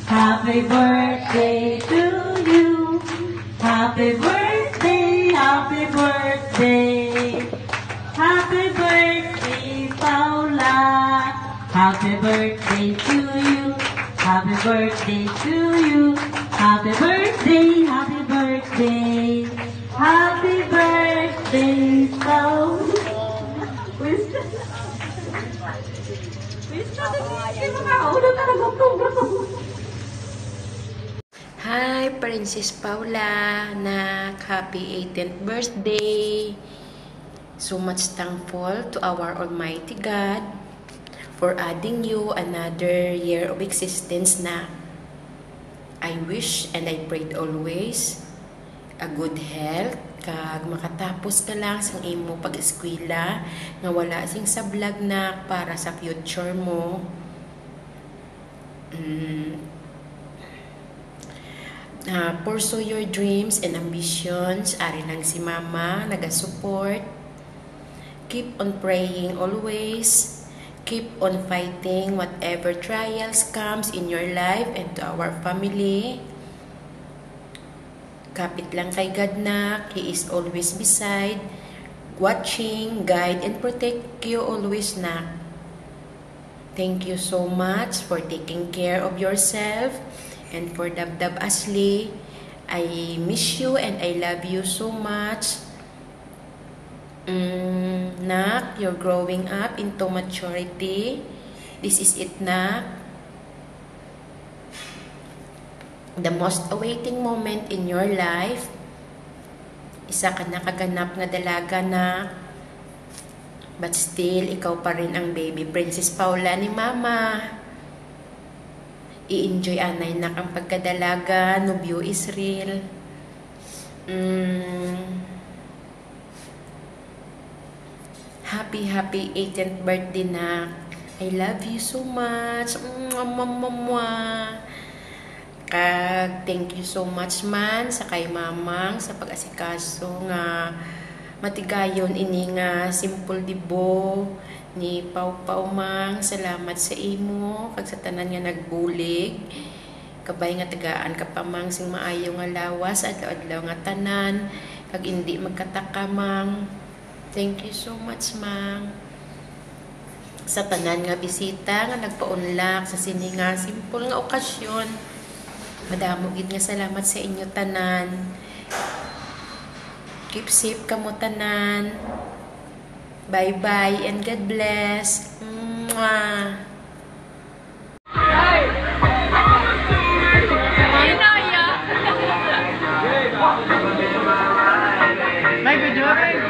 Happy birthday to you. Happy birthday, happy birthday. Happy birthday, Paula. Happy birthday to you. Happy birthday to you. Happy birthday, happy birthday. Happy birthday, Paula. Hi, Princess Paula, nak, happy 18th birthday. So much thankful to our Almighty God for adding you another year of existence, na. I wish and I prayed always a good health, kag makatapos ka lang sa imo pag-eskwela, nga wala sing sablag na para sa future mo. Pursue your dreams and ambitions. Ari lang si mama naga-support. Keep on praying always. Keep on fighting whatever trials comes in your life and to our family. Kapit lang kay God, nak. He is always beside, watching, guide, and protect you always, nak. Thank you so much for taking care of yourself. And for Dabdab Asli, I miss you and I love you so much. Nak, you're growing up into maturity. This is it, nak. The most awaiting moment in your life. Isa ka nakaganap nga dalaga, nak. But still, ikaw pa rin ang baby Princess Paula ni mama. I-enjoy anay na ang pagkadalaga, no view is real. Happy 18th birthday, na. I love you so much. Kag thank you so much man sa kay mamang sa pag-asikaso nga matigayon ini nga simple dibo ni Pau mang. Salamat sa imo kag sa tanan nga nagbulig, kabay nga tagaan ka pa mang sing maayo nga lawas adlaw-adlaw nga tanan kag indi magkataka, mang. Thank you so much, mang, sa tanan nga bisita nga nagpaunlak sa sini nga simple nga okasyon. Madamo gid nga salamat sa inyo tanan. Keep safe kamo tanan. Bye-bye and God bless. Mwah. May video,